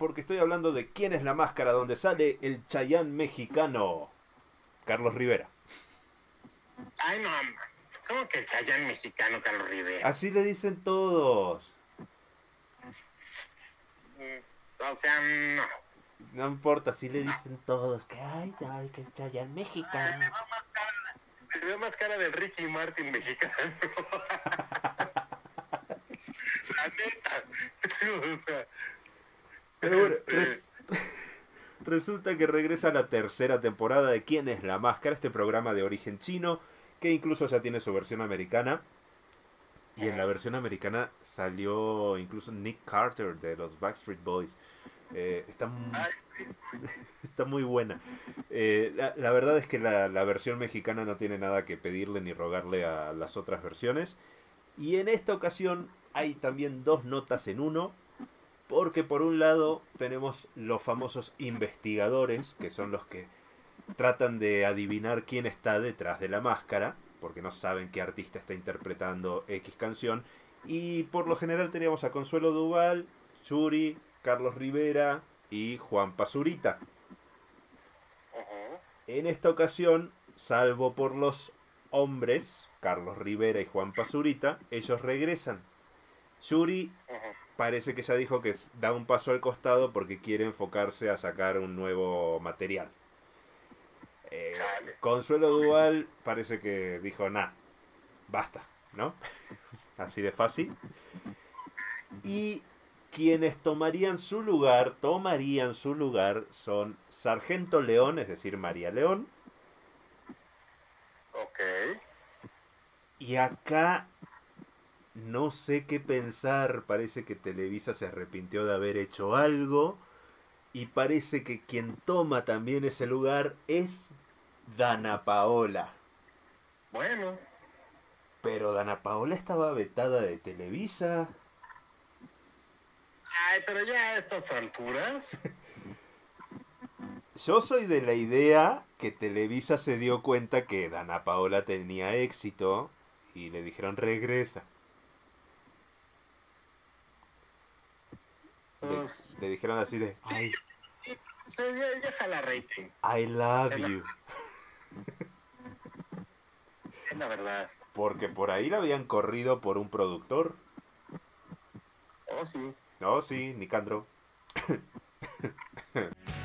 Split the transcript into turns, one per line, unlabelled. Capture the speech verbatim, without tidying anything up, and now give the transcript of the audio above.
porque estoy hablando de ¿Quién es la máscara?, donde sale el Chayán mexicano, Carlos Rivera.
Ay, no, ¿cómo que el Chayán mexicano, Carlos Rivera?
Así le dicen todos.
O sea, no.
No importa, así le dicen todos. Que ay, ay, que el Chayán mexicano.
Le veo más cara, le veo más cara del Ricky Martin mexicano. La neta. O sea,
Pero bueno,
este,
res- resulta que regresa la tercera temporada de ¿Quién es la máscara?, este programa de origen chino, que incluso ya tiene su versión americana. Y en la versión americana salió incluso Nick Carter de los Backstreet Boys. Eh, está, m-
ay, sí,
está muy buena. Eh, la, la verdad es que la, la versión mexicana no tiene nada que pedirle ni rogarle a las otras versiones. Y en esta ocasión hay también dos notas en uno. Porque por un lado tenemos los famosos investigadores, que son los que tratan de adivinar quién está detrás de la máscara, porque no saben qué artista está interpretando X canción. Y por lo general teníamos a Consuelo Duval, Yuri, Carlos Rivera y Juan Pazurita.
Ujú,
En esta ocasión, salvo por los hombres, Carlos Rivera y Juan Pazurita, ellos regresan. Yuri
ujú.
parece que ya dijo que da un paso al costado porque quiere enfocarse a sacar un nuevo material. Eh,
Chale.
Consuelo Duval parece que dijo, nah, basta, ¿no? Así de fácil. Y quienes tomarían su lugar, tomarían su lugar, son Sargento León, es decir, María León.
Ok.
Y acá no sé qué pensar, parece que Televisa se arrepintió de haber hecho algo. Y parece que quien toma también ese lugar es Dana Paola.
Bueno.
Pero Dana Paola estaba vetada de Televisa.
Ay, pero ya a estas alturas.
Yo soy de la idea que Televisa se dio cuenta que Dana Paola tenía éxito y le dijeron regresa. Le,
Pues
le dijeron así de
sí,
I,
o sea, ya, ya jala rating.
I love
Es la,
you.
es la verdad.
Porque por ahí la habían corrido por un productor.
Oh, sí.
No, sí, Nicandro.